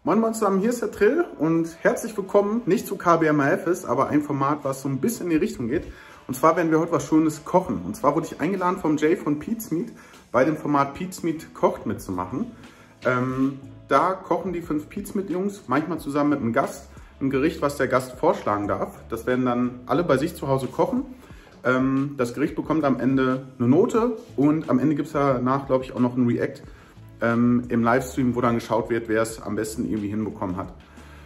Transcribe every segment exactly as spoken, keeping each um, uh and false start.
Moin Moin zusammen, hier ist der Trill und herzlich willkommen, nicht zu K B M F S, aber ein Format, was so ein bisschen in die Richtung geht. Und zwar werden wir heute was Schönes kochen. Und zwar wurde ich eingeladen vom Jay von Pete's Meat, bei dem Format Pete's Meat kocht mitzumachen. Ähm, da kochen die fünf Pete's Meat Jungs, manchmal zusammen mit einem Gast, ein Gericht, was der Gast vorschlagen darf. Das werden dann alle bei sich zu Hause kochen. Ähm, das Gericht bekommt am Ende eine Note und am Ende gibt es danach, glaube ich, auch noch ein React ähm, im Livestream, wo dann geschaut wird, wer es am besten irgendwie hinbekommen hat.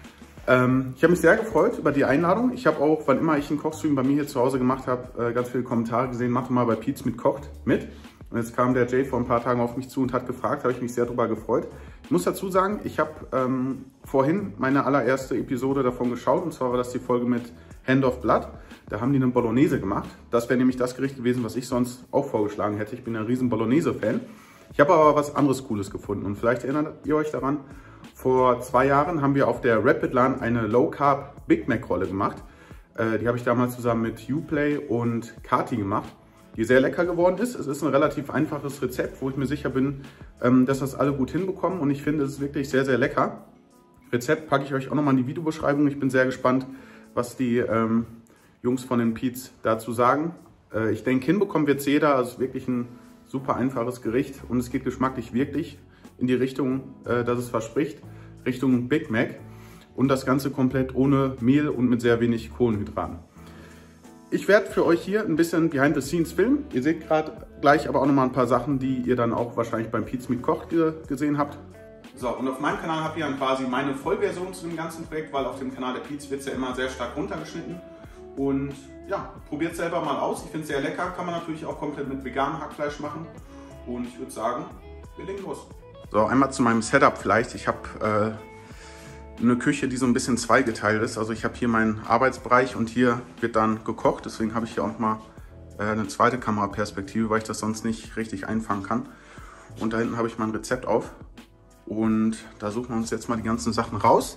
Ähm, ich habe mich sehr gefreut über die Einladung. Ich habe auch, wann immer ich einen Kochstream bei mir hier zu Hause gemacht habe, äh, ganz viele Kommentare gesehen, mach doch mal bei Pete's Meat kocht mit. Und jetzt kam der Jay vor ein paar Tagen auf mich zu und hat gefragt, habe ich mich sehr darüber gefreut. Ich muss dazu sagen, ich habe ähm, vorhin meine allererste Episode davon geschaut, und zwar war das die Folge mit Hand of Blood. Da haben die eine Bolognese gemacht. Das wäre nämlich das Gericht gewesen, was ich sonst auch vorgeschlagen hätte. Ich bin ein riesen Bolognese-Fan. Ich habe aber was anderes Cooles gefunden und vielleicht erinnert ihr euch daran, vor zwei Jahren haben wir auf der Rapidlan eine Low-Carb Big Mac Rolle gemacht. Äh, die habe ich damals zusammen mit Uplay und Kati gemacht, die sehr lecker geworden ist. Es ist ein relativ einfaches Rezept, wo ich mir sicher bin, ähm, dass das alle gut hinbekommen, und ich finde, es ist wirklich sehr, sehr lecker. Rezept packe ich euch auch nochmal in die Videobeschreibung. Ich bin sehr gespannt, was die ähm, Jungs von den Pete's dazu sagen. Äh, ich denke, hinbekommen wird es jeder. Also es ist wirklich ein super einfaches Gericht und es geht geschmacklich wirklich in die Richtung, äh, dass es verspricht, Richtung Big Mac, und das Ganze komplett ohne Mehl und mit sehr wenig Kohlenhydraten. Ich werde für euch hier ein bisschen Behind the Scenes filmen. Ihr seht gerade gleich aber auch nochmal ein paar Sachen, die ihr dann auch wahrscheinlich beim Pete's Meat kocht gesehen habt. So, und auf meinem Kanal habt ihr dann quasi meine Vollversion zu dem ganzen Projekt, weil auf dem Kanal der Pete's wird es ja immer sehr stark runtergeschnitten. Und ja, probiert es selber mal aus. Ich finde es sehr lecker. Kann man natürlich auch komplett mit veganem Hackfleisch machen. Und ich würde sagen, wir legen los. So, einmal zu meinem Setup vielleicht. Ich habe äh, eine Küche, die so ein bisschen zweigeteilt ist. Also ich habe hier meinen Arbeitsbereich und hier wird dann gekocht. Deswegen habe ich hier auch noch mal äh, eine zweite Kameraperspektive, weil ich das sonst nicht richtig einfangen kann. Und da hinten habe ich mein Rezept auf. Und da suchen wir uns jetzt mal die ganzen Sachen raus,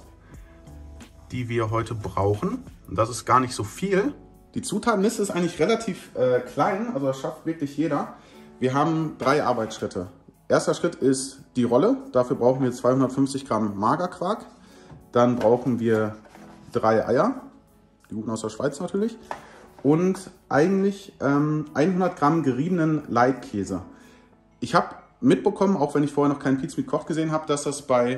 die wir heute brauchen. Und das ist gar nicht so viel. Die Zutatenliste ist eigentlich relativ äh, klein, also das schafft wirklich jeder. Wir haben drei Arbeitsschritte. Erster Schritt ist die Rolle. Dafür brauchen wir zweihundertfünfzig Gramm Magerquark. Dann brauchen wir drei Eier, die guten aus der Schweiz natürlich. Und eigentlich ähm, hundert Gramm geriebenen Leitkäse. Ich habe mitbekommen, auch wenn ich vorher noch keinen Pete's Meat Koch gesehen habe, dass das bei,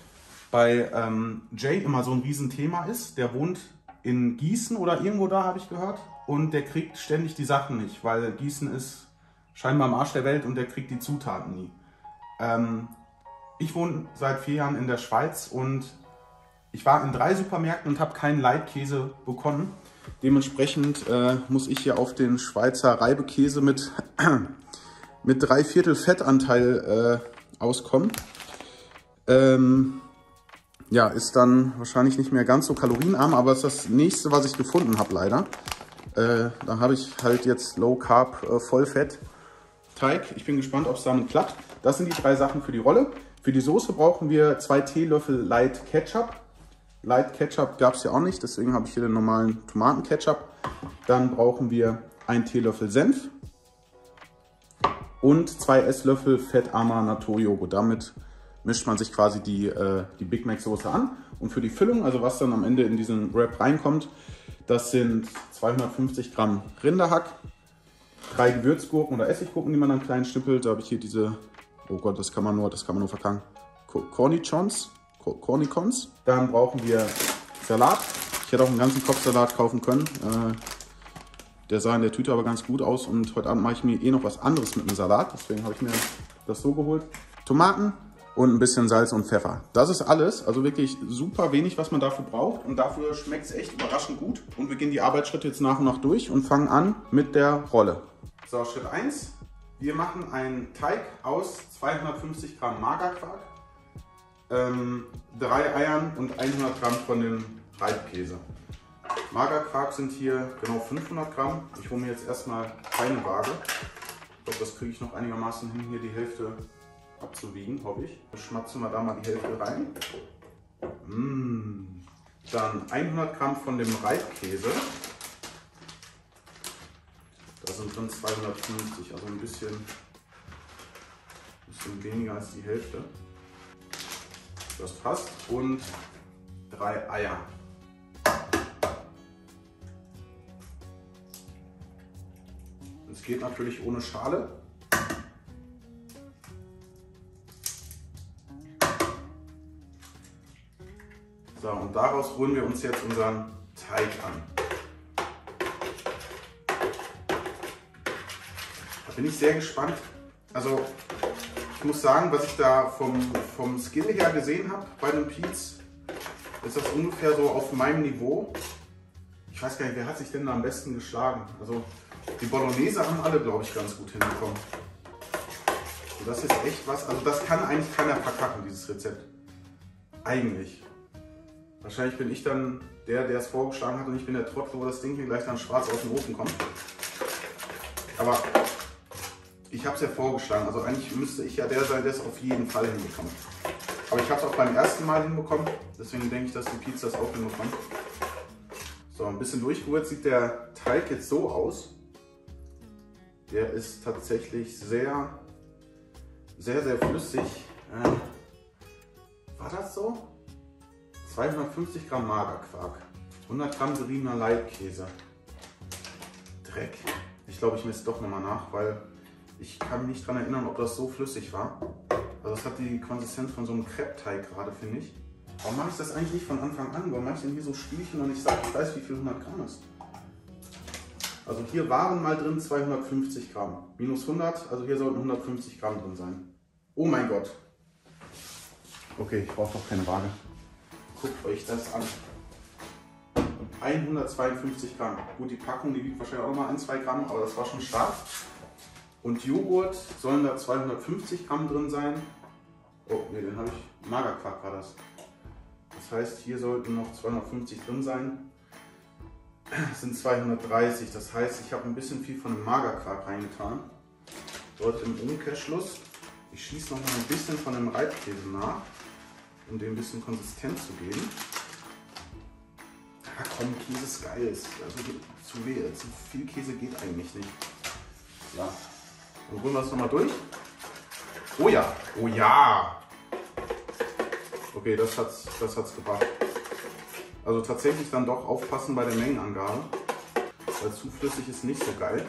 bei ähm, Jay immer so ein Riesenthema ist. Der wohnt in Gießen oder irgendwo da, habe ich gehört. Und der kriegt ständig die Sachen nicht, weil Gießen ist scheinbar am Arsch der Welt und der kriegt die Zutaten nie. Ähm, ich wohne seit vier Jahren in der Schweiz und ich war in drei Supermärkten und habe keinen Leitkäse bekommen. Dementsprechend äh, muss ich hier auf den Schweizer Reibekäse mit, mit drei Viertel Fettanteil äh, auskommen. Ähm, Ja, ist dann wahrscheinlich nicht mehr ganz so kalorienarm, aber ist das nächste, was ich gefunden habe, leider. Äh, da habe ich halt jetzt Low Carb äh, Vollfett Teig. Ich bin gespannt, ob es damit klappt. Das sind die drei Sachen für die Rolle. Für die Soße brauchen wir zwei Teelöffel Light Ketchup. Light Ketchup gab es ja auch nicht, deswegen habe ich hier den normalen Tomatenketchup. Dann brauchen wir einen Teelöffel Senf und zwei Esslöffel fettarmer Naturjoghurt. Damit mischt man sich quasi die, äh, die Big Mac Soße an. Und für die Füllung, also was dann am Ende in diesen Wrap reinkommt, das sind zweihundertfünfzig Gramm Rinderhack, drei Gewürzgurken oder Essiggurken, die man dann klein schnippelt. Da habe ich hier diese, oh Gott, das kann man nur, das kann man nur verkacken, Cornichons, Cornichons. Dann brauchen wir Salat. Ich hätte auch einen ganzen Kopfsalat kaufen können. Äh, der sah in der Tüte aber ganz gut aus und heute Abend mache ich mir eh noch was anderes mit dem Salat. Deswegen habe ich mir das so geholt. Tomaten und ein bisschen Salz und Pfeffer. Das ist alles, also wirklich super wenig, was man dafür braucht, und dafür schmeckt es echt überraschend gut. Und wir gehen die Arbeitsschritte jetzt nach und nach durch und fangen an mit der Rolle. So, Schritt eins. Wir machen einen Teig aus zweihundertfünfzig Gramm Magerquark, ähm, drei Eiern und hundert Gramm von dem Reibkäse. Magerquark sind hier genau fünfhundert Gramm. Ich hole mir jetzt erstmal keine Waage. Ich glaube, das kriege ich noch einigermaßen hin, hier die Hälfte abzuwiegen, hoffe ich. Schmatzen wir da mal die Hälfte rein. Mmh. Dann hundert Gramm von dem Reibkäse. Da sind drin zweihundertfünfzig, also ein bisschen, bisschen weniger als die Hälfte. Das passt. Und drei Eier. Es geht natürlich ohne Schale. So, und daraus rühren wir uns jetzt unseren Teig an. Da bin ich sehr gespannt. Also ich muss sagen, was ich da vom, vom Skill her gesehen habe bei den Pete's, ist das ungefähr so auf meinem Niveau. Ich weiß gar nicht, wer hat sich denn da am besten geschlagen? Also die Bolognese haben alle, glaube ich, ganz gut hinbekommen. Und das ist echt was, also das kann eigentlich keiner verkacken, dieses Rezept. Eigentlich. Wahrscheinlich bin ich dann der, der es vorgeschlagen hat und ich bin der Trottel, wo das Ding hier gleich dann schwarz aus dem Ofen kommt. Aber ich habe es ja vorgeschlagen, also eigentlich müsste ich ja der sein, der es auf jeden Fall hinbekommt. Aber ich habe es auch beim ersten Mal hinbekommen, deswegen denke ich, dass die Pete's das auch hinbekommen. So, ein bisschen durchgerührt sieht der Teig jetzt so aus. Der ist tatsächlich sehr, sehr, sehr flüssig. Äh, war das so? zweihundertfünfzig Gramm Magerquark, hundert Gramm geriebener Leitkäse. Dreck. Ich glaube, ich messe doch nochmal nach, weil ich kann mich nicht daran erinnern, ob das so flüssig war. Also das hat die Konsistenz von so einem Crepe-Teig gerade, finde ich. Warum mache ich das eigentlich nicht von Anfang an? Warum mache ich denn hier so Spielchen und ich sage, ich weiß, wie viel hundert Gramm ist? Also hier waren mal drin zweihundertfünfzig Gramm. Minus hundert, also hier sollten hundertfünfzig Gramm drin sein. Oh mein Gott. Okay, ich brauche doch keine Waage. Guckt euch das an. hundertzweiundfünfzig Gramm. Gut, die Packung, die wiegt wahrscheinlich auch noch mal ein, zwei Gramm, aber das war schon stark. Und Joghurt sollen da zweihundertfünfzig Gramm drin sein. Oh, ne, den habe ich. Magerquark war das. Das heißt, hier sollten noch zweihundertfünfzig drin sein. Das sind zweihundertdreißig. Das heißt, ich habe ein bisschen viel von dem Magerquark reingetan. Dort im Umkehrschluss. Ich schieße noch mal ein bisschen von dem Reibkäse nach, um dem ein bisschen Konsistenz zu geben. Ja komm, Käse ist geil. Also zu, zu viel Käse geht eigentlich nicht. Ja. Dann holen wir es nochmal durch. Oh ja, oh ja. Okay, das hat's, das hat's gebracht. Also tatsächlich dann doch aufpassen bei der Mengenangabe, weil zu flüssig ist nicht so geil.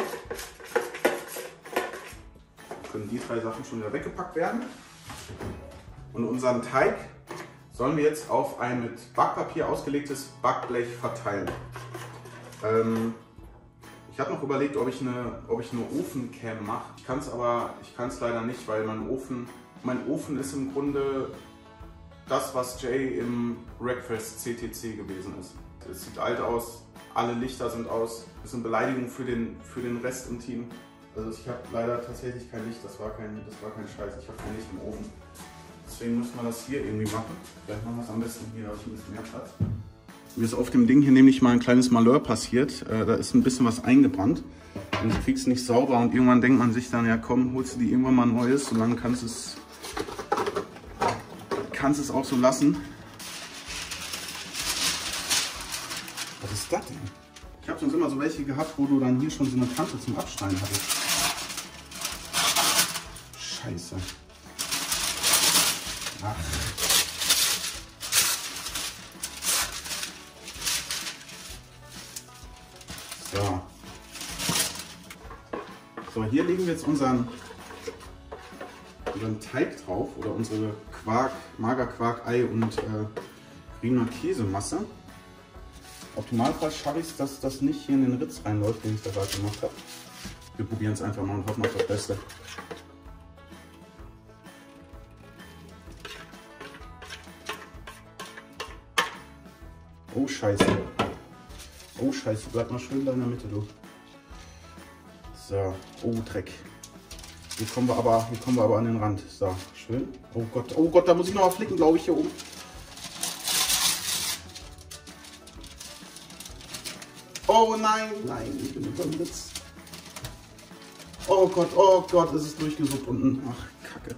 Dann können die drei Sachen schon wieder weggepackt werden. Und unseren Teig sollen wir jetzt auf ein mit Backpapier ausgelegtes Backblech verteilen. Ähm, ich habe noch überlegt, ob ich eine, ob ich eine Ofencam mache. Ich kann es aber, ich kann es leider nicht, weil mein Ofen, mein Ofen ist im Grunde das, was Jay im Breakfast C T C gewesen ist. Es sieht alt aus, alle Lichter sind aus. Das ist eine Beleidigung für den, für den Rest im Team. Also ich habe leider tatsächlich kein Licht, das war kein, das war kein Scheiß, ich habe kein Licht im Ofen. Deswegen müssen wir das hier irgendwie machen. Vielleicht machen wir es am besten hier, da habe ich ein bisschen mehr Platz. Mir ist auf dem Ding hier nämlich mal ein kleines Malheur passiert. Äh, da ist ein bisschen was eingebrannt. Und ich krieg's nicht sauber und irgendwann denkt man sich dann, ja komm, holst du die irgendwann mal Neues und dann kannst du es, kannst es auch so lassen. Was ist das denn? Ich habe sonst immer so welche gehabt, wo du dann hier schon so eine Kante zum Abschneiden hattest. Scheiße. Ach. So. So, hier legen wir jetzt unseren, unseren Teig drauf oder unsere Quark, Magerquark, Ei und äh, geriebener Käsemasse. Im Optimalfall schaffe ich es, dass das nicht hier in den Ritz reinläuft, den ich da gerade gemacht habe. Wir probieren es einfach mal und hoffen auf das Beste. Oh Scheiße. Oh Scheiße, bleib mal schön da in der Mitte, du. So, oh Dreck. Hier kommen wir aber, hier kommen wir aber an den Rand. So, schön. Oh Gott, oh Gott, da muss ich noch mal flicken, glaube ich, hier oben. Oh nein, nein, ich bin über dem Ritz. Oh Gott, oh Gott, es ist durchgesuppt unten. Ach, Kacke.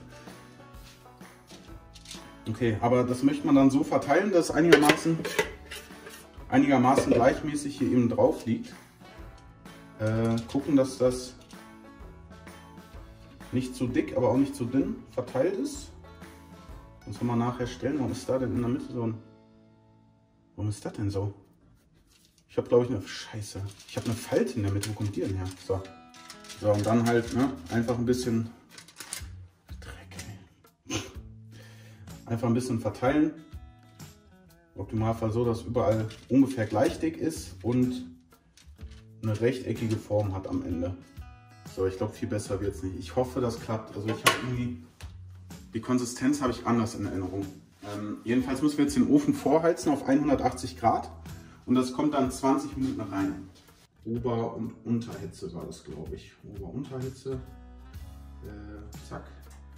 Okay, aber das möchte man dann so verteilen, dass einigermaßen einigermaßen gleichmäßig hier eben drauf liegt. Äh, gucken, dass das nicht zu dick, aber auch nicht zu dünn verteilt ist. Muss man mal nachher stellen. Warum ist da denn in der Mitte so ein... Warum ist das denn so? Ich habe, glaube ich, eine... Scheiße. Ich habe eine Falte in der Mitte. Wo kommt die denn her? So. So, und dann halt, ne, einfach ein bisschen... Dreck, ey. Einfach ein bisschen verteilen. Im Optimalfall so, dass überall ungefähr gleich dick ist und eine rechteckige Form hat am Ende. So, ich glaube, viel besser wird es nicht. Ich hoffe, das klappt. Also ich habe irgendwie... Die Konsistenz habe ich anders in Erinnerung. Ähm, jedenfalls müssen wir jetzt den Ofen vorheizen auf hundertachtzig Grad und das kommt dann zwanzig Minuten rein. Ober- und Unterhitze war das, glaube ich. Ober-Unterhitze. Äh, zack.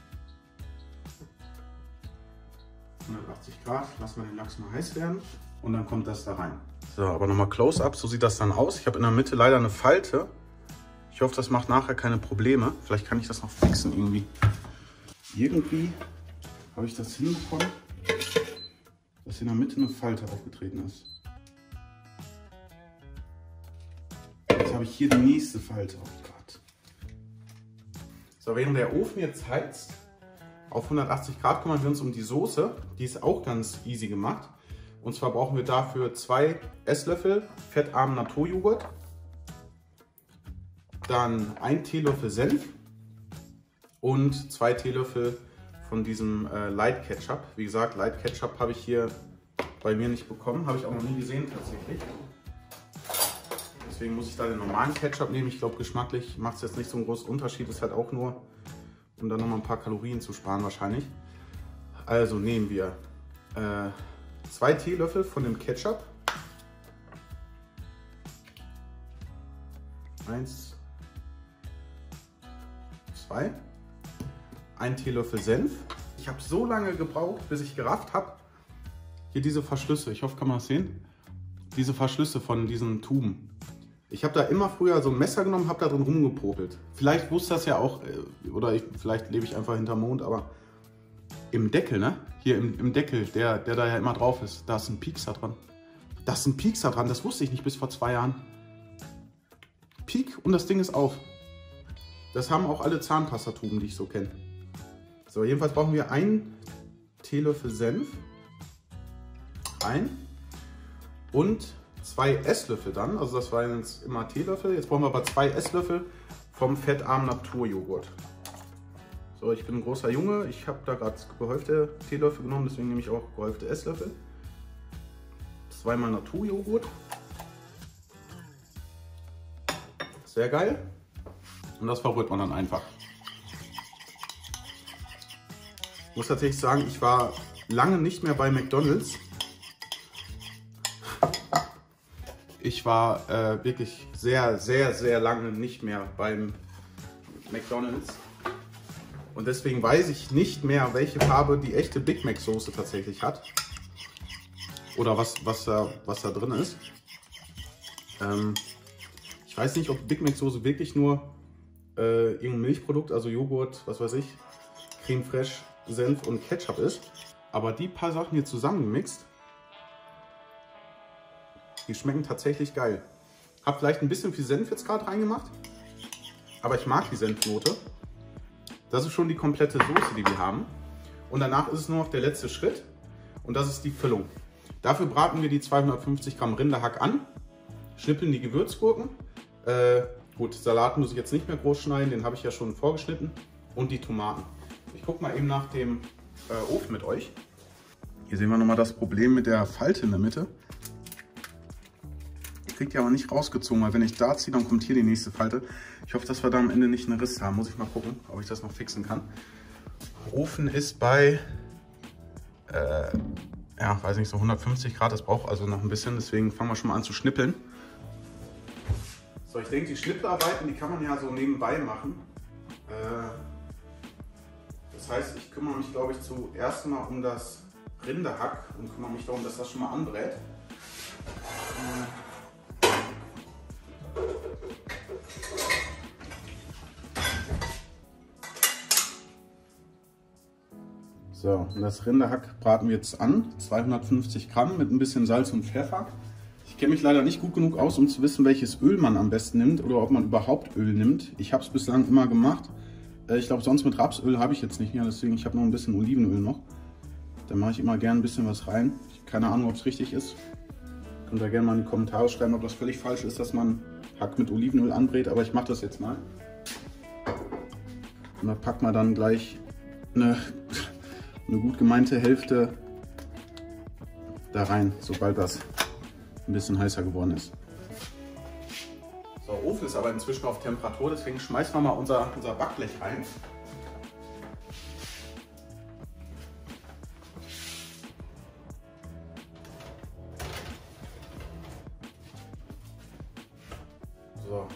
hundertachtzig Grad. Lassen wir den Lachs mal heiß werden und dann kommt das da rein. So, aber nochmal Close-Up. So sieht das dann aus. Ich habe in der Mitte leider eine Falte. Ich hoffe, das macht nachher keine Probleme. Vielleicht kann ich das noch fixen irgendwie. Irgendwie habe ich das hinbekommen, dass in der Mitte eine Falte aufgetreten ist. Jetzt habe ich hier die nächste Falte. Oh Gott. So, während der Ofen jetzt heizt, auf hundertachtzig Grad kümmern wir uns um die Soße. Die ist auch ganz easy gemacht. Und zwar brauchen wir dafür zwei Esslöffel fettarmen Naturjoghurt, dann ein Teelöffel Senf und zwei Teelöffel von diesem äh, Light Ketchup. Wie gesagt, Light Ketchup habe ich hier bei mir nicht bekommen, habe ich auch noch nie gesehen tatsächlich. Deswegen muss ich da den normalen Ketchup nehmen. Ich glaube, geschmacklich macht es jetzt nicht so einen großen Unterschied. Ist halt auch nur, um dann noch mal ein paar Kalorien zu sparen wahrscheinlich. Also nehmen wir äh, zwei Teelöffel von dem Ketchup. Eins, zwei. Ein Teelöffel Senf. Ich habe so lange gebraucht, bis ich gerafft habe. Hier diese Verschlüsse, ich hoffe, kann man das sehen? Diese Verschlüsse von diesen Tuben. Ich habe da immer früher so ein Messer genommen, habe da drin rumgepopelt. Vielleicht wusste das ja auch, oder ich, vielleicht lebe ich einfach hinterm Mond, aber im Deckel, ne? Hier im, im Deckel, der, der da ja immer drauf ist, da ist ein Piekser dran. Da ist ein Piekser dran, das wusste ich nicht bis vor zwei Jahren. Piek und das Ding ist auf. Das haben auch alle Zahnpastatuben, die ich so kenne. So, jedenfalls brauchen wir einen Teelöffel Senf, ein und zwei Esslöffel dann, also das waren jetzt immer Teelöffel, jetzt brauchen wir aber zwei Esslöffel vom fettarmen Naturjoghurt. So, ich bin ein großer Junge, ich habe da gerade gehäufte Teelöffel genommen, deswegen nehme ich auch gehäufte Esslöffel. Zweimal Naturjoghurt. Sehr geil. Und das verrührt man dann einfach. Ich muss tatsächlich sagen, ich war lange nicht mehr bei McDonald's. Ich war äh, wirklich sehr, sehr, sehr lange nicht mehr beim McDonald's. Und deswegen weiß ich nicht mehr, welche Farbe die echte Big Mac Soße tatsächlich hat. Oder was, was, da, was da drin ist. Ähm, ich weiß nicht, ob Big Mac Soße wirklich nur äh, irgendein Milchprodukt, also Joghurt, was weiß ich, Creme Fraiche, Senf und Ketchup ist. Aber die paar Sachen hier zusammengemixt, die schmecken tatsächlich geil. Hab vielleicht ein bisschen viel Senf jetzt gerade reingemacht, aber ich mag die Senfnote. Das ist schon die komplette Soße, die wir haben. Und danach ist es nur noch der letzte Schritt und das ist die Füllung. Dafür braten wir die zweihundertfünfzig Gramm Rinderhack an, schnippeln die Gewürzgurken. Äh, gut, Salat muss ich jetzt nicht mehr groß schneiden, den habe ich ja schon vorgeschnitten. Und die Tomaten. Ich gucke mal eben nach dem äh, Ofen mit euch. Hier sehen wir nochmal das Problem mit der Falte in der Mitte. Ich kriege die aber nicht rausgezogen, weil wenn ich da ziehe, dann kommt hier die nächste Falte. Ich hoffe, dass wir da am Ende nicht einen Riss haben. Muss ich mal gucken, ob ich das noch fixen kann. Ofen ist bei, äh, ja, weiß nicht, so hundertfünfzig Grad. Das braucht also noch ein bisschen, deswegen fangen wir schon mal an zu schnippeln. So, ich denke, die Schnippelarbeiten, die kann man ja so nebenbei machen. Äh, das heißt, ich kümmere mich, glaube ich, zuerst mal um das Rinderhack und kümmere mich darum, dass das schon mal anbrät. So, und das Rinderhack braten wir jetzt an, zweihundertfünfzig Gramm mit ein bisschen Salz und Pfeffer. Ich kenne mich leider nicht gut genug aus, um zu wissen, welches Öl man am besten nimmt oder ob man überhaupt Öl nimmt. Ich habe es bislang immer gemacht. Ich glaube, sonst mit Rapsöl habe ich jetzt nicht mehr, deswegen ich habe noch ein bisschen Olivenöl noch. Da mache ich immer gerne ein bisschen was rein. Keine Ahnung, ob es richtig ist. Könnt ihr gerne mal in die Kommentare schreiben, ob das völlig falsch ist, dass man Hack mit Olivenöl anbrät. Aber ich mache das jetzt mal. Und da packt man dann gleich eine, eine gut gemeinte Hälfte da rein, sobald das ein bisschen heißer geworden ist. So, der Ofen ist aber inzwischen auf Temperatur, deswegen schmeißen wir mal unser, unser Backblech rein. So.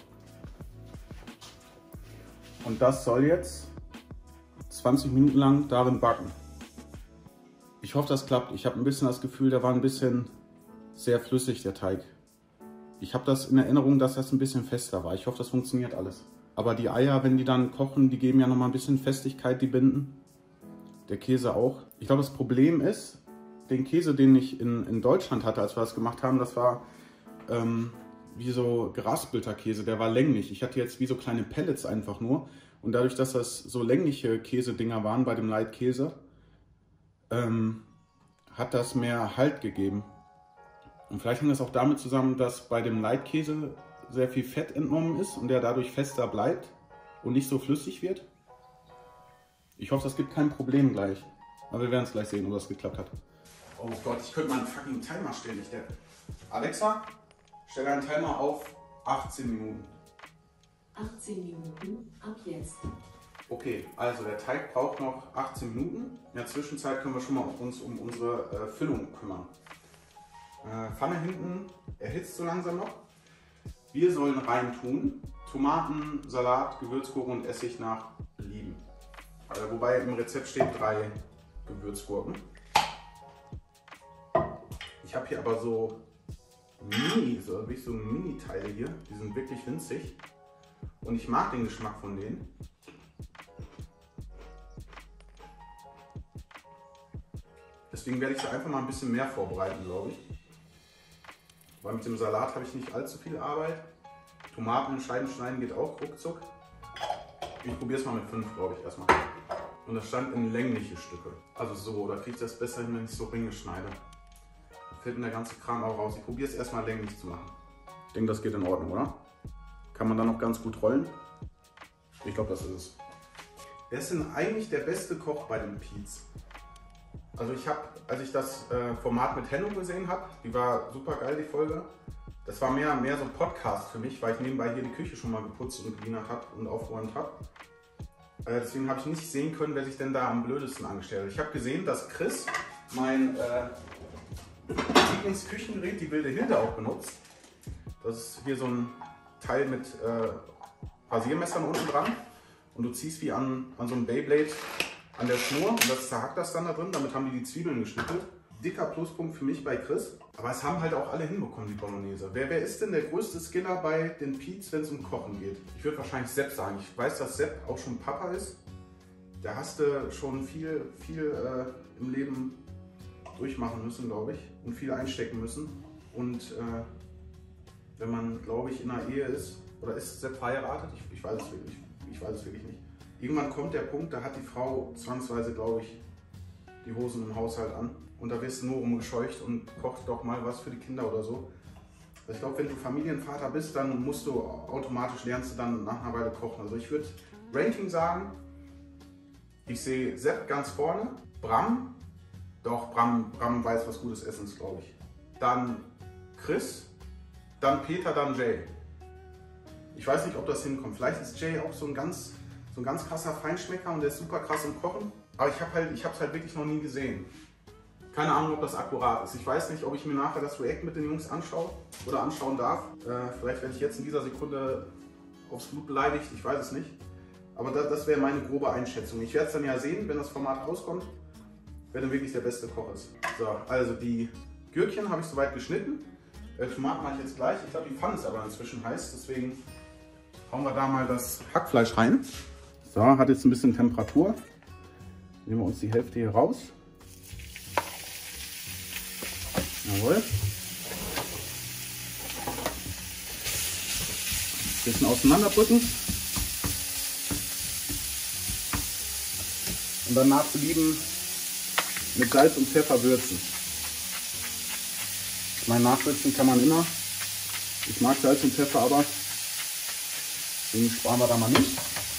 Und das soll jetzt zwanzig Minuten lang darin backen. Ich hoffe, das klappt. Ich habe ein bisschen das Gefühl, der war ein bisschen sehr flüssig, der Teig. Ich habe das in Erinnerung, dass das ein bisschen fester war. Ich hoffe, das funktioniert alles. Aber die Eier, wenn die dann kochen, die geben ja nochmal ein bisschen Festigkeit, die Binden. Der Käse auch. Ich glaube, das Problem ist, den Käse, den ich in, in Deutschland hatte, als wir das gemacht haben, das war ähm, wie so geraspelter Käse. Der war länglich. Ich hatte jetzt wie so kleine Pellets einfach nur. Und dadurch, dass das so längliche Käsedinger waren bei dem Leitkäse, ähm, hat das mehr Halt gegeben. Und vielleicht hängt das auch damit zusammen, dass bei dem Leitkäse sehr viel Fett entnommen ist und der dadurch fester bleibt und nicht so flüssig wird. Ich hoffe, das gibt kein Problem gleich. Aber wir werden es gleich sehen, ob das geklappt hat. Oh Gott, ich könnte mal einen fucking Timer stellen. Ich der Alexa, stelle einen Timer auf achtzehn Minuten. achtzehn Minuten ab jetzt. Okay, also der Teig braucht noch achtzehn Minuten. In der Zwischenzeit können wir schon mal uns um unsere äh, Füllung kümmern. Äh, Pfanne hinten erhitzt so langsam noch. Wir sollen rein tun Tomaten, Salat, Gewürzgurken und Essig nach Belieben. Äh, wobei im Rezept steht drei Gewürzgurken. Ich habe hier aber so Mini, so, so Mini-Teile hier. Die sind wirklich winzig. Und ich mag den Geschmack von denen. Deswegen werde ich sie einfach mal ein bisschen mehr vorbereiten, glaube ich. Weil mit dem Salat habe ich nicht allzu viel Arbeit. Tomaten in Scheiben schneiden geht auch ruckzuck. Ich probiere es mal mit fünf, glaube ich, erstmal. Und das stand in längliche Stücke. Also so, da kriege ich das besser hin, wenn ich so Ringe schneide. Da fällt mir der ganze Kram auch raus. Ich probiere es erstmal länglich zu machen. Ich denke, das geht in Ordnung, oder? Kann man dann noch ganz gut rollen? Ich glaube, das ist es. Wer ist denn eigentlich der beste Koch bei den Pete's? Also ich habe, als ich das äh, Format mit Henno gesehen habe, die war super geil, die Folge. Das war mehr, mehr so ein Podcast für mich, weil ich nebenbei hier die Küche schon mal geputzt und gewienert habe und aufgeräumt habe. Äh, deswegen habe ich nicht sehen können, wer sich denn da am blödesten angestellt hat. Ich habe gesehen, dass Chris mein äh, Lieblingsküchengerät, die wilde Hilde, auch benutzt. Das ist hier so ein Teil mit äh, Rasiermessern unten dran. Und du ziehst wie an, an so einem Beyblade an der Schnur und das zerhackt das dann da drin. Damit haben die die Zwiebeln geschnippelt. Dicker Pluspunkt für mich bei Chris. Aber es haben halt auch alle hinbekommen, die Bolognese. Wer, wer ist denn der größte Skiller bei den Pete's, wenn es um Kochen geht? Ich würde wahrscheinlich Sepp sagen. Ich weiß, dass Sepp auch schon Papa ist. Da hast du schon viel, viel äh, im Leben durchmachen müssen, glaube ich. Und viel einstecken müssen. Und äh, wenn man, glaube ich, in einer Ehe ist, oder ist Sepp verheiratet? Ich, ich weiß es wirklich, ich weiß es wirklich nicht. Irgendwann kommt der Punkt, da hat die Frau zwangsweise, glaube ich, die Hosen im Haushalt an. Und da wirst du nur rumgescheucht und kochst doch mal was für die Kinder oder so. Also ich glaube, wenn du Familienvater bist, dann musst du automatisch, lernst du dann nach einer Weile kochen. Also ich würde Ranking sagen, ich sehe Sepp ganz vorne, Bram, doch Bram, Bram weiß was Gutes Essens, glaube ich. Dann Chris, dann Peter, dann Jay. Ich weiß nicht, ob das hinkommt. Vielleicht ist Jay auch so ein ganz, so ein ganz krasser Feinschmecker und der ist super krass im Kochen. Aber ich habe halt, ich habe es halt wirklich noch nie gesehen. Keine Ahnung, ob das akkurat ist. Ich weiß nicht, ob ich mir nachher das React mit den Jungs anschaue oder anschauen darf. Äh, vielleicht werde ich jetzt in dieser Sekunde aufs Blut beleidigt, ich weiß es nicht. Aber das, das wäre meine grobe Einschätzung. Ich werde es dann ja sehen, wenn das Format rauskommt, wer denn wirklich der beste Koch ist. So, also die Gürkchen habe ich soweit geschnitten. Äh, Tomaten mache ich jetzt gleich. Ich glaube, die Pfanne ist aber inzwischen heiß, deswegen hauen wir da mal das Hackfleisch rein. So, hat jetzt ein bisschen Temperatur. Nehmen wir uns die Hälfte hier raus. Jawohl. Bisschen auseinanderdrücken. Und dann nach Belieben mit Salz und Pfeffer würzen. Ich meine, nachwürzen kann man immer. Ich mag Salz und Pfeffer, aber deswegen sparen wir da mal nicht.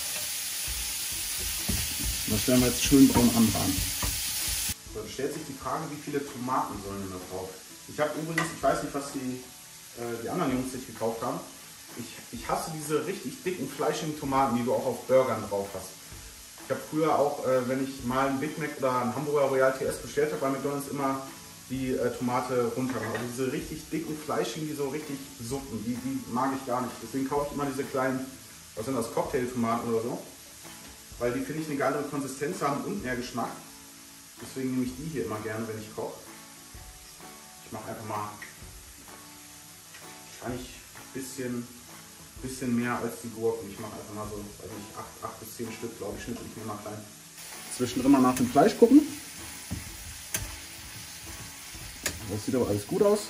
Das werden wir jetzt schön braun anbraten. So, dann stellt sich die Frage, wie viele Tomaten sollen denn da drauf? Ich habe übrigens, ich weiß nicht, was die, äh, die anderen Jungs sich gekauft haben. Ich, ich hasse diese richtig dicken, fleischigen Tomaten, die du auch auf Burgern drauf hast. Ich habe früher auch, äh, wenn ich mal einen Big Mac oder einen Hamburger Royal T S bestellt habe, bei McDonald's immer die äh, Tomate runtergenommen. Also diese richtig dicken, fleischigen, die so richtig suppen, die, die mag ich gar nicht. Deswegen kaufe ich immer diese kleinen, was sind das, Cocktailtomaten oder so. Weil die, finde ich, eine geilere Konsistenz haben und mehr Geschmack. Deswegen nehme ich die hier immer gerne, wenn ich koche. Ich mache einfach mal wahrscheinlich ein bisschen, bisschen mehr als die Gurken. Ich mache einfach mal so, weiß nicht, acht bis zehn Stück, glaube ich, schnitte ich mir mal klein. Zwischendrin mal nach dem Fleisch gucken. Das sieht aber alles gut aus.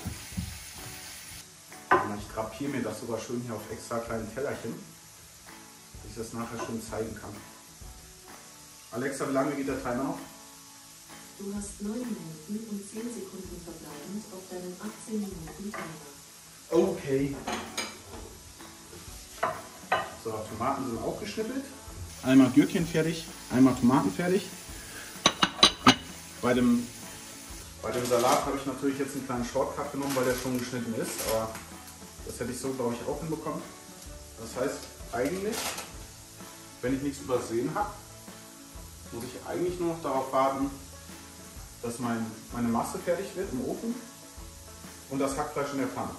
Ich drapiere mir das sogar schön hier auf extra kleinen Tellerchen, dass ich das nachher schön zeigen kann. Alexa, wie lange geht der Timer noch? Du hast neun Minuten und zehn Sekunden verbleibend auf deinem achtzehn Minuten Timer. Okay. So, Tomaten sind auch geschnippelt. Einmal Gürkchen fertig, einmal Tomaten fertig. Bei dem, bei dem Salat habe ich natürlich jetzt einen kleinen Shortcut genommen, weil der schon geschnitten ist. Aber das hätte ich so, glaube ich, auch hinbekommen. Das heißt, eigentlich, wenn ich nichts übersehen habe, muss ich eigentlich nur noch darauf warten, dass mein, meine Masse fertig wird im Ofen und das Hackfleisch in der Pfanne.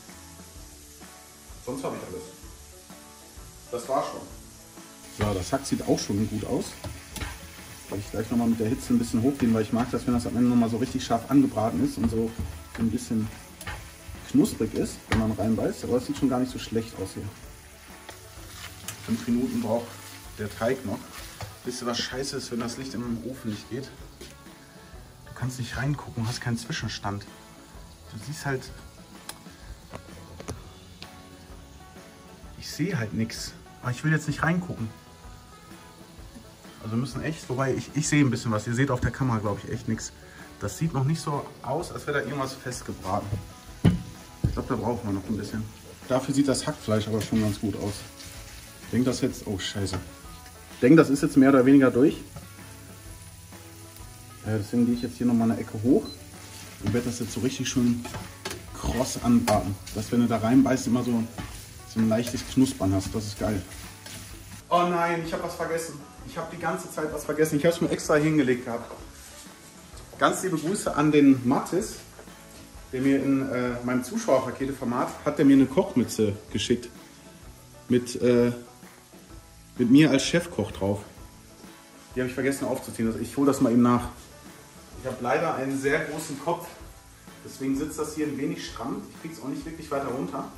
Sonst habe ich alles. Das war schon. So, das Hack sieht auch schon gut aus. Weil ich gleich nochmal mit der Hitze ein bisschen hochgehen, weil ich mag das, wenn das am Ende nochmal so richtig scharf angebraten ist und so ein bisschen knusprig ist, wenn man reinbeißt. Aber das sieht schon gar nicht so schlecht aus hier. Fünf Minuten braucht der Teig noch. Wisst ihr, was scheiße ist, wenn das Licht im Ofen nicht geht? Du kannst nicht reingucken, hast keinen Zwischenstand. Du siehst halt... Ich sehe halt nichts. Aber ich will jetzt nicht reingucken. Also wir müssen echt... Wobei, ich, ich sehe ein bisschen was. Ihr seht auf der Kamera, glaube ich, echt nichts. Das sieht noch nicht so aus, als wäre da irgendwas festgebraten. Ich glaube, da brauchen wir noch ein bisschen. Dafür sieht das Hackfleisch aber schon ganz gut aus. Ich denke, das jetzt... Oh, scheiße. Ich denke, das ist jetzt mehr oder weniger durch. Ja, deswegen gehe ich jetzt hier nochmal eine Ecke hoch und werde das jetzt so richtig schön kross anbraten. Dass, wenn du da reinbeißt, immer so, so ein leichtes Knuspern hast. Das ist geil. Oh nein, ich habe was vergessen. Ich habe die ganze Zeit was vergessen. Ich habe es mir extra hingelegt gehabt. Ganz liebe Grüße an den Mathis, der mir in äh, meinem Zuschauerpakete-Format hat der mir eine Kochmütze geschickt. Mit... Äh, Mit mir als Chefkoch drauf. Die habe ich vergessen aufzuziehen. Also ich hole das mal eben nach. Ich habe leider einen sehr großen Kopf. Deswegen sitzt das hier ein wenig stramm. Ich kriege es auch nicht wirklich weiter runter.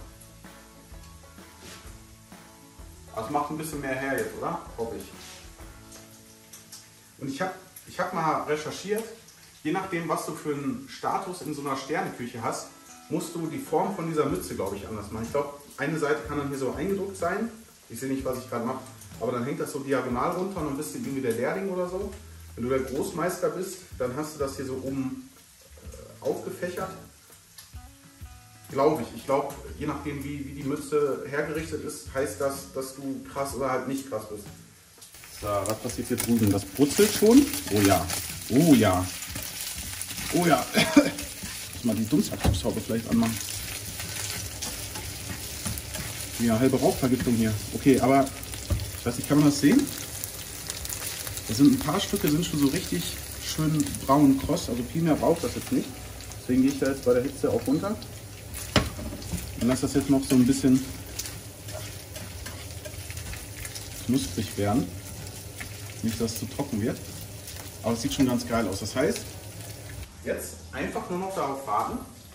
Aber es macht ein bisschen mehr her jetzt, oder? Hoffe ich. Und ich habe ich hab mal recherchiert, je nachdem, was du für einen Status in so einer Sterneküche hast, musst du die Form von dieser Mütze, glaube ich, anders machen. Ich glaube, eine Seite kann dann hier so eingedruckt sein. Ich sehe nicht, was ich gerade mache. Aber dann hängt das so diagonal runter und dann bist du irgendwie der Lehrling oder so. Wenn du der Großmeister bist, dann hast du das hier so oben äh, aufgefächert. Glaube ich. Ich glaube, je nachdem, wie, wie die Mütze hergerichtet ist, heißt das, dass du krass oder halt nicht krass bist. So, was passiert hier drüben? Das brutzelt schon. Oh ja. Oh ja. Oh ja. Muss mal die Dunstabzugshaube vielleicht anmachen. Ja, halbe Rauchvergiftung hier. Okay, aber ich weiß nicht, kann man das sehen? Da sind ein paar Stücke sind schon so richtig schön braun kross, also viel mehr braucht das jetzt nicht. Deswegen gehe ich da jetzt bei der Hitze auch runter und lasse das jetzt noch so ein bisschen knusprig werden. Nicht, dass es zu trocken wird, aber es sieht schon ganz geil aus. Das heißt, jetzt einfach nur noch darauf warten,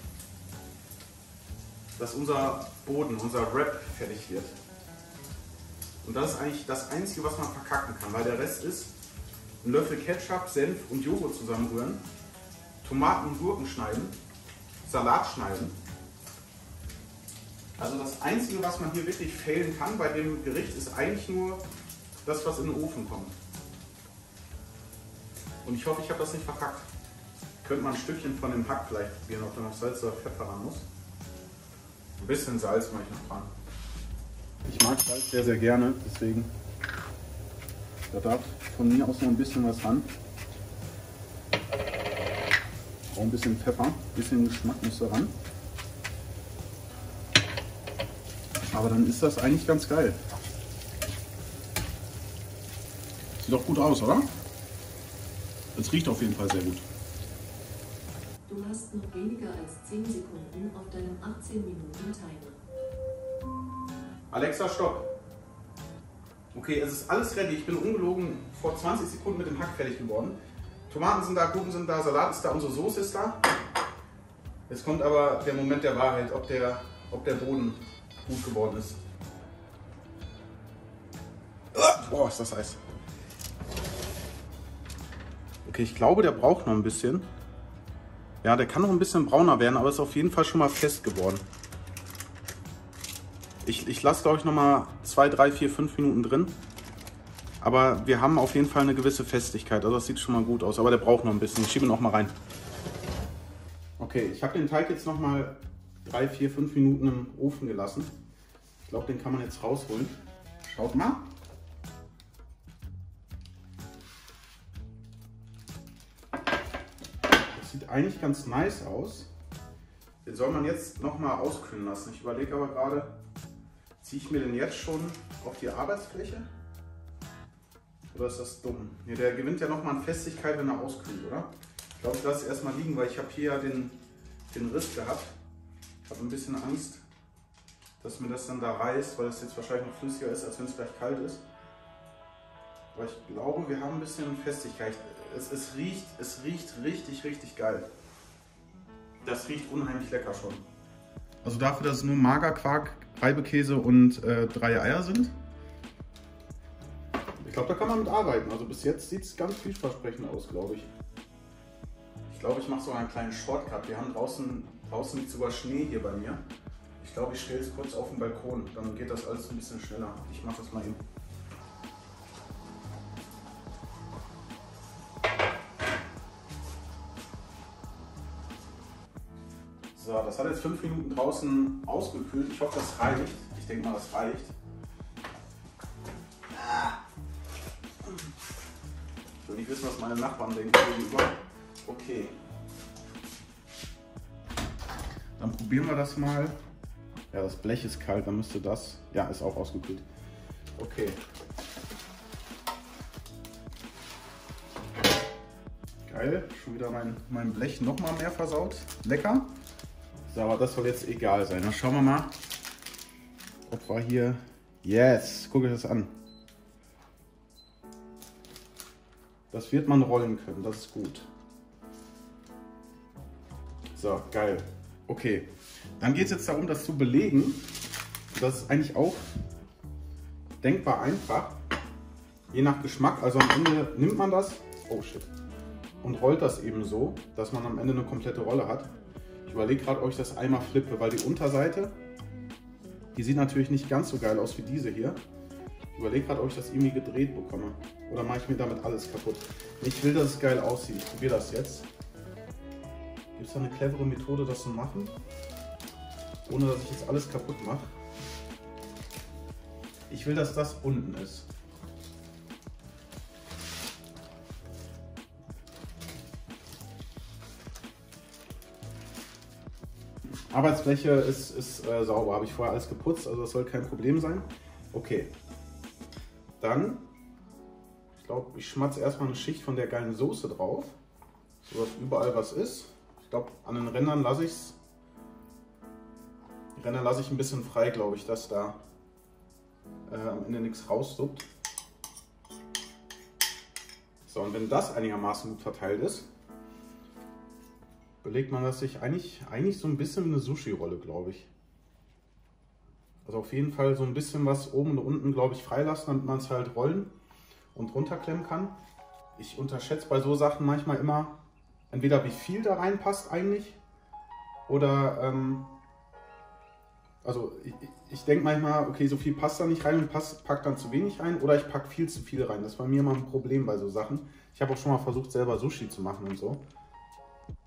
dass unser Boden, unser Wrap fertig wird. Und das ist eigentlich das Einzige, was man verkacken kann, weil der Rest ist einen Löffel Ketchup, Senf und Joghurt zusammenrühren, Tomaten und Gurken schneiden, Salat schneiden. Also das Einzige, was man hier wirklich failen kann bei dem Gericht, ist eigentlich nur das, was in den Ofen kommt. Und ich hoffe, ich habe das nicht verkackt. könnte mal ein Stückchen von dem Hack vielleicht probieren, ob da noch Salz oder Pfeffer ran muss. Ein bisschen Salz mache ich noch dran. Ich mag Salz sehr, sehr gerne, deswegen da darf von mir aus noch ein bisschen was ran. Auch ein bisschen Pfeffer, ein bisschen Geschmack muss da ran. Aber dann ist das eigentlich ganz geil. Sieht doch gut aus, oder? Es riecht auf jeden Fall sehr gut. Du hast noch weniger als zehn Sekunden auf deinem achtzehn Minuten Timer. Alexa, stopp! Okay, es ist alles ready. Ich bin ungelogen vor zwanzig Sekunden mit dem Hack fertig geworden. Tomaten sind da, Gurken sind da, Salat ist da, unsere Soße ist da. Jetzt kommt aber der Moment der Wahrheit, ob der, ob der Boden gut geworden ist. Boah, ist das heiß. Okay, ich glaube, der braucht noch ein bisschen. Ja, der kann noch ein bisschen brauner werden, aber ist auf jeden Fall schon mal fest geworden. Ich, ich lasse, glaube ich, noch mal zwei, drei, vier, fünf Minuten drin. Aber wir haben auf jeden Fall eine gewisse Festigkeit. Also das sieht schon mal gut aus, aber der braucht noch ein bisschen. Ich schiebe ihn auch mal rein. Okay, ich habe den Teig jetzt noch mal drei, vier, fünf Minuten im Ofen gelassen. Ich glaube, den kann man jetzt rausholen. Schaut mal. Das sieht eigentlich ganz nice aus. Den soll man jetzt noch mal auskühlen lassen. Ich überlege aber gerade, ziehe ich mir den jetzt schon auf die Arbeitsfläche? Oder ist das dumm? Ne, der gewinnt ja noch mal an Festigkeit, wenn er auskühlt, oder? Ich glaube, ich lasse es erstmal liegen, weil ich habe hier ja den, den Riss gehabt. Ich habe ein bisschen Angst, dass mir das dann da reißt, weil es jetzt wahrscheinlich noch flüssiger ist, als wenn es gleich kalt ist. Aber ich glaube, wir haben ein bisschen Festigkeit. Es, es, riecht, es riecht richtig, richtig geil. Das riecht unheimlich lecker schon. Also dafür, dass es nur Magerquark, Reibekäse und äh, drei Eier sind. Ich glaube, da kann man mit arbeiten. Also bis jetzt sieht es ganz vielversprechend aus, glaube ich. Ich glaube, ich mache sogar einen kleinen Shortcut. Wir haben draußen, draußen liegt sogar Schnee hier bei mir. Ich glaube, ich stelle es kurz auf den Balkon. Dann geht das alles ein bisschen schneller. Ich mache das mal eben. So, das hat jetzt fünf Minuten draußen ausgekühlt. Ich hoffe, das reicht. Ich denke mal, das reicht. Ich will nicht wissen, was meine Nachbarn denken gegenüber. Okay. Dann probieren wir das mal. Ja, das Blech ist kalt, dann müsste das... Ja, ist auch ausgekühlt. Okay. Geil, schon wieder mein, mein Blech noch mal mehr versaut. Lecker. So, aber das soll jetzt egal sein. Dann schauen wir mal, ob wir hier... Yes, gucke ich das an. Das wird man rollen können, das ist gut. So, geil. Okay, dann geht es jetzt darum, das zu belegen. Das ist eigentlich auch denkbar einfach. Je nach Geschmack, also am Ende nimmt man das, oh shit, und rollt das eben so, dass man am Ende eine komplette Rolle hat. Ich überlege gerade, ob ich das einmal flippe, weil die Unterseite, die sieht natürlich nicht ganz so geil aus wie diese hier. Ich überlege gerade, ob ich das irgendwie gedreht bekomme. Oder mache ich mir damit alles kaputt? Ich will, dass es geil aussieht. Ich probiere das jetzt. Gibt es da eine clevere Methode, das zu machen? Ohne, dass ich jetzt alles kaputt mache. Ich will, dass das unten ist. Arbeitsfläche ist, ist äh, sauber. Habe ich vorher alles geputzt, also das soll kein Problem sein. Okay. Dann, ich glaube, ich schmatze erstmal eine Schicht von der geilen Soße drauf, so dass überall was ist. Ich glaube, an den Rändern lasse ich es. Die Ränder lasse ich ein bisschen frei, glaube ich, dass da äh, am Ende nichts raussuppt. So, und wenn das einigermaßen gut verteilt ist, belegt man das sich eigentlich, eigentlich so ein bisschen wie eine Sushi-Rolle, glaube ich. Also auf jeden Fall so ein bisschen was oben und unten, glaube ich, freilassen, damit man es halt rollen und runterklemmen kann. Ich unterschätze bei so Sachen manchmal immer, entweder wie viel da reinpasst eigentlich, oder, ähm, also ich, ich denke manchmal, okay, so viel passt da nicht rein und packe dann zu wenig rein, oder ich packe viel zu viel rein. Das ist bei mir immer ein Problem bei so Sachen. Ich habe auch schon mal versucht, selber Sushi zu machen und so.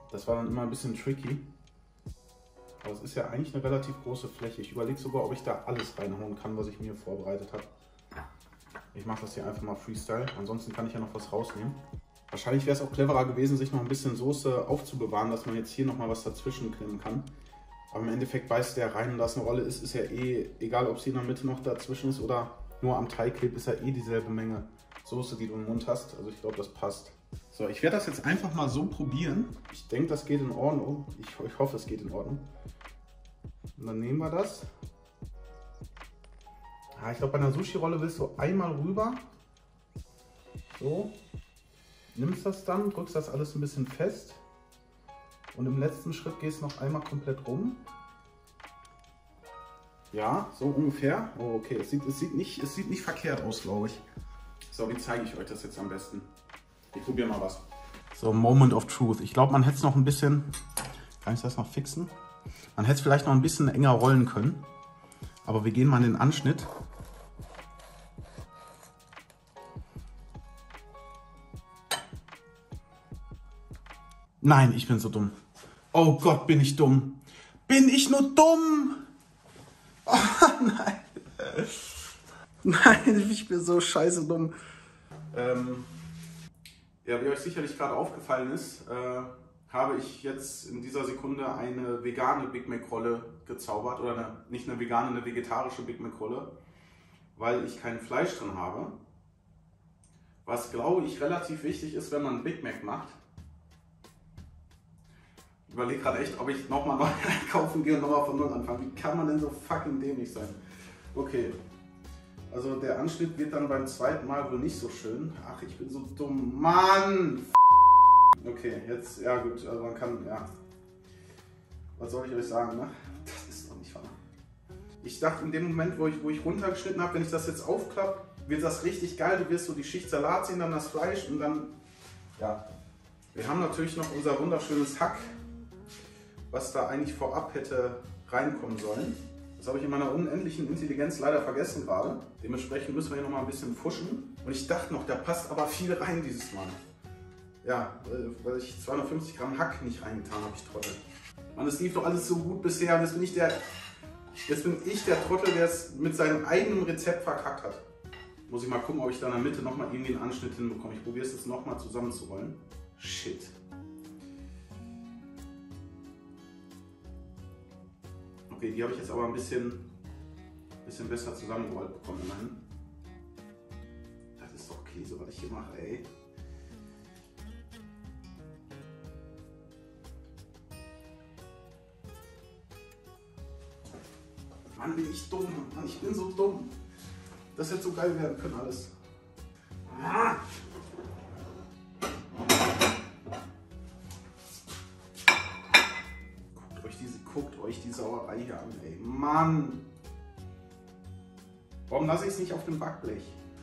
Das war dann immer ein bisschen tricky. Aber es ist ja eigentlich eine relativ große Fläche. Ich überlege sogar, ob ich da alles reinhauen kann, was ich mir vorbereitet habe. Ich mache das hier einfach mal Freestyle. Ansonsten kann ich ja noch was rausnehmen. Wahrscheinlich wäre es auch cleverer gewesen, sich noch ein bisschen Soße aufzubewahren, dass man jetzt hier noch mal was dazwischen klemmen kann. Aber im Endeffekt beißt der rein und da es eine Rolle ist, ist ja eh, egal ob sie in der Mitte noch dazwischen ist oder nur am Teig klebt, ist ja eh dieselbe Menge Soße, die du im Mund hast. Also ich glaube, das passt. So, ich werde das jetzt einfach mal so probieren. Ich denke, das geht in Ordnung. Ich, ich hoffe, es geht in Ordnung. Und dann nehmen wir das. Ah, ich glaube, bei einer Sushi-Rolle willst du einmal rüber. So. Nimmst das dann, drückst das alles ein bisschen fest. Und im letzten Schritt gehst du noch einmal komplett rum. Ja, so ungefähr. Oh, okay, es sieht, es sieht, nicht, es sieht nicht verkehrt aus, glaube ich. So, wie zeige ich euch das jetzt am besten? Ich probiere mal was. So, Moment of Truth. Ich glaube, man hätte es noch ein bisschen... Kann ich das noch fixen? Man hätte es vielleicht noch ein bisschen enger rollen können. Aber wir gehen mal in den Anschnitt. Nein, ich bin so dumm. Oh Gott, bin ich dumm. Bin ich nur dumm? Oh nein. Nein, ich bin so scheiße dumm. Ähm, ja, wie euch sicherlich gerade aufgefallen ist, äh, habe ich jetzt in dieser Sekunde eine vegane Big Mac Rolle gezaubert. Oder eine, nicht eine vegane, eine vegetarische Big Mac Rolle. Weil ich kein Fleisch drin habe. Was, glaube ich, relativ wichtig ist, wenn man Big Mac macht. Ich überlege gerade echt, ob ich nochmal neu einkaufen gehe und nochmal von null anfangen. Wie kann man denn so fucking dämlich sein? Okay. Also der Anschnitt wird dann beim zweiten Mal wohl nicht so schön. Ach, ich bin so dumm. Mann! Okay, jetzt, ja gut, also man kann, ja. Was soll ich euch sagen, ne? Das ist doch nicht wahr. Ich dachte in dem Moment, wo ich, wo ich runtergeschnitten habe, wenn ich das jetzt aufklappe, wird das richtig geil. Du wirst so die Schicht Salat sehen, dann das Fleisch und dann, ja. Wir haben natürlich noch unser wunderschönes Hack, was da eigentlich vorab hätte reinkommen sollen. Das habe ich in meiner unendlichen Intelligenz leider vergessen gerade. Dementsprechend müssen wir hier noch mal ein bisschen fuschen. Und ich dachte noch, da passt aber viel rein dieses Mal. Ja, weil ich zweihundertfünfzig Gramm Hack nicht reingetan habe, ich Trottel. Mann, es lief doch alles so gut bisher und jetzt bin ich der, jetzt bin ich der Trottel, der es mit seinem eigenen Rezept verkackt hat. Muss ich mal gucken, ob ich da in der Mitte noch mal irgendwie einen Anschnitt hinbekomme. Ich probiere es jetzt noch mal zusammenzurollen. Shit. Okay, die habe ich jetzt aber ein bisschen, bisschen besser zusammengerollt bekommen immerhin. Das ist doch Käse, was ich hier mache, ey. Mann, bin ich dumm. Mann, ich bin so dumm. Das hätte so geil werden können alles. Ah. Guckt euch die Sauerei hier an, ey. Mann! Warum lasse ich es nicht auf dem Backblech?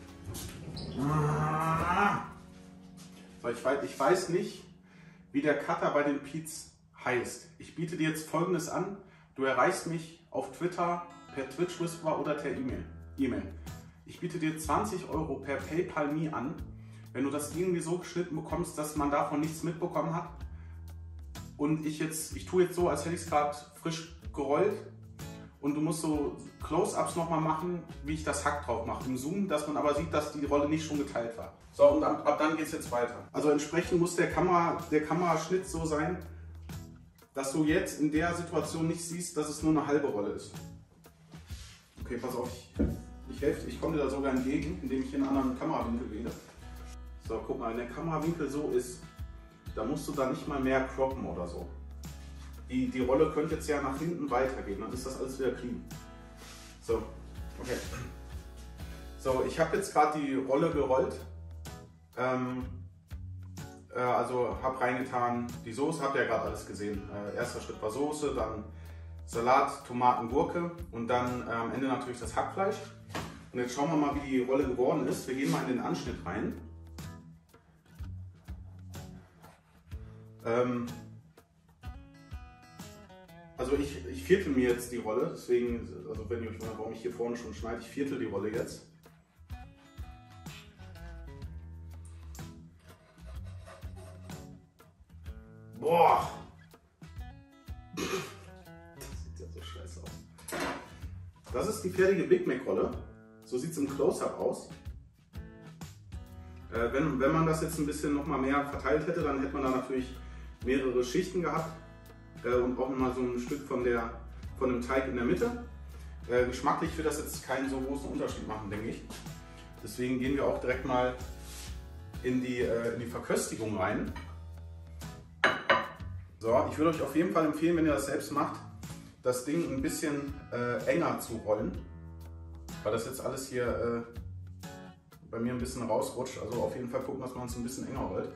So, ich, weiß, ich weiß nicht, wie der Cutter bei den Pete's heißt. Ich biete dir jetzt Folgendes an. Du erreichst mich auf Twitter, per Twitch Whisperer oder per E-Mail. E-Mail. Ich biete dir zwanzig Euro per PayPal Me an, wenn du das irgendwie so geschnitten bekommst, dass man davon nichts mitbekommen hat. Und ich jetzt, ich tue jetzt so, als hätte ich es gerade frisch gerollt und du musst so Close-Ups nochmal machen, wie ich das Hack drauf mache, im Zoom, dass man aber sieht, dass die Rolle nicht schon geteilt war. So, und ab, ab dann geht es jetzt weiter. Also entsprechend muss der, Kamera, der Kameraschnitt so sein, dass du jetzt in der Situation nicht siehst, dass es nur eine halbe Rolle ist. Okay, pass auf, ich, ich helfe, ich komme dir da sogar entgegen, indem ich hier einen anderen Kamerawinkel wähle. So, guck mal, wenn der Kamerawinkel so ist, da musst du da nicht mal mehr croppen oder so. Die, die Rolle könnte jetzt ja nach hinten weitergehen, dann ist das alles wieder clean. So, okay. So, ich habe jetzt gerade die Rolle gerollt. Ähm, äh, also habe reingetan die Soße, habt ihr ja gerade alles gesehen. Äh, erster Schritt war Soße, dann Salat, Tomaten, Gurke und dann äh, am Ende natürlich das Hackfleisch. Und jetzt schauen wir mal, wie die Rolle geworden ist. Wir gehen mal in den Anschnitt rein. Ähm, also ich, ich viertel mir jetzt die Rolle, deswegen, also wenn ihr euch wundert, warum ich hier vorne schon schneide, ich viertel die Rolle jetzt. Boah! Das sieht ja so scheiße aus. Das ist die fertige Big Mac Rolle. So sieht es im Close-Up aus. Äh, wenn, wenn man das jetzt ein bisschen noch mal mehr verteilt hätte, dann hätte man da natürlich mehrere Schichten gehabt äh, und auch mal so ein Stück von, der, von dem Teig in der Mitte. Äh, geschmacklich wird das jetzt keinen so großen Unterschied machen, denke ich. Deswegen gehen wir auch direkt mal in die, äh, in die Verköstigung rein. So, ich würde euch auf jeden Fall empfehlen, wenn ihr das selbst macht, das Ding ein bisschen äh, enger zu rollen, weil das jetzt alles hier äh, bei mir ein bisschen rausrutscht. Also auf jeden Fall gucken, dass man es ein bisschen enger rollt.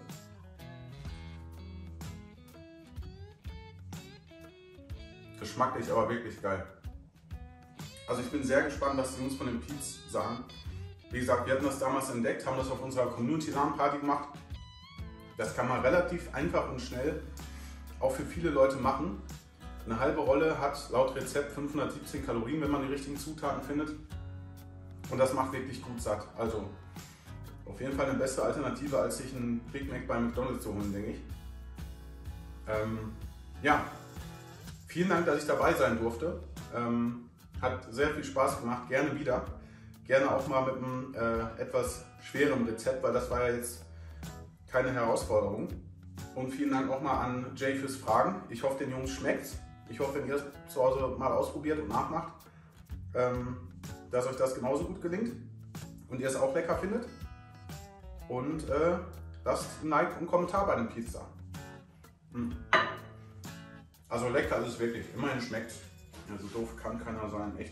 Geschmacklich aber wirklich geil. Also ich bin sehr gespannt, was die Jungs von den Pete's sagen. Wie gesagt, wir hatten das damals entdeckt, haben das auf unserer Community-LAN-Party gemacht. Das kann man relativ einfach und schnell auch für viele Leute machen. Eine halbe Rolle hat laut Rezept fünfhundertsiebzehn Kalorien, wenn man die richtigen Zutaten findet. Und das macht wirklich gut satt. Also auf jeden Fall eine bessere Alternative, als sich einen Big Mac bei McDonald's zu holen, denke ich. Ähm, ja, vielen Dank, dass ich dabei sein durfte. Ähm, hat sehr viel Spaß gemacht, gerne wieder. Gerne auch mal mit einem äh, etwas schwerem Rezept, weil das war ja jetzt keine Herausforderung. Und vielen Dank auch mal an Jay fürs Fragen. Ich hoffe, den Jungs schmeckt's. Ich hoffe, wenn ihr es zu Hause mal ausprobiert und nachmacht, ähm, dass euch das genauso gut gelingt und ihr es auch lecker findet. Und äh, lasst ein Like und einen Kommentar bei dem Pizza. Hm. Also lecker ist es wirklich. Immerhin schmeckt es. Also doof kann keiner sein, echt.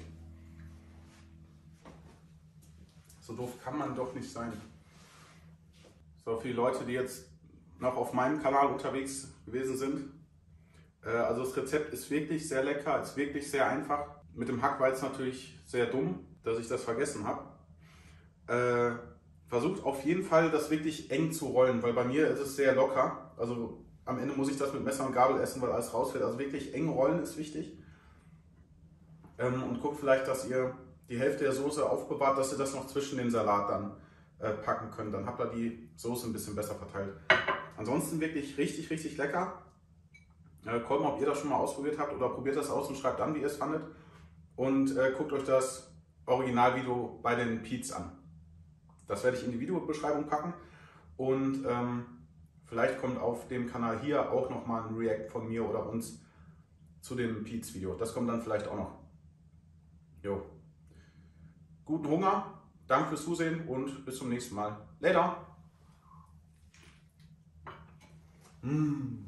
So doof kann man doch nicht sein. So, für die Leute, die jetzt noch auf meinem Kanal unterwegs gewesen sind. Äh, also das Rezept ist wirklich sehr lecker, ist wirklich sehr einfach. Mit dem Hackweizen natürlich sehr dumm, dass ich das vergessen habe. Äh, versucht auf jeden Fall, das wirklich eng zu rollen, weil bei mir ist es sehr locker. Also am Ende muss ich das mit Messer und Gabel essen, weil alles rausfällt. Also wirklich eng rollen ist wichtig. Ähm, und guckt vielleicht, dass ihr die Hälfte der Soße aufbewahrt, dass ihr das noch zwischen den Salat dann äh, packen könnt. Dann habt ihr die Soße ein bisschen besser verteilt. Ansonsten wirklich richtig, richtig lecker. Äh, guckt mal, ob ihr das schon mal ausprobiert habt oder probiert das aus und schreibt dann, wie ihr es fandet. Und äh, guckt euch das Originalvideo bei den Pete's an. Das werde ich in die Videobeschreibung packen. Und ähm, vielleicht kommt auf dem Kanal hier auch nochmal ein React von mir oder uns zu dem Pete's Video. Das kommt dann vielleicht auch noch. Jo. Guten Hunger, danke fürs Zusehen und bis zum nächsten Mal. Later! Mm.